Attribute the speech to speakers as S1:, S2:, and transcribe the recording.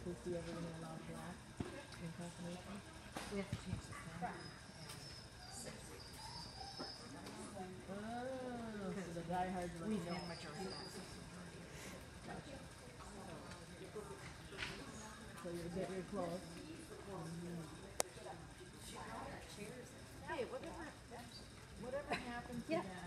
S1: to see everyone allowed black in confirmation?
S2: We have to change the form.
S1: Oh, so the diehards are like,
S2: We've
S1: no.
S2: had majority back.
S1: Gotcha. So you're getting close.
S2: Hey, whatever happened to that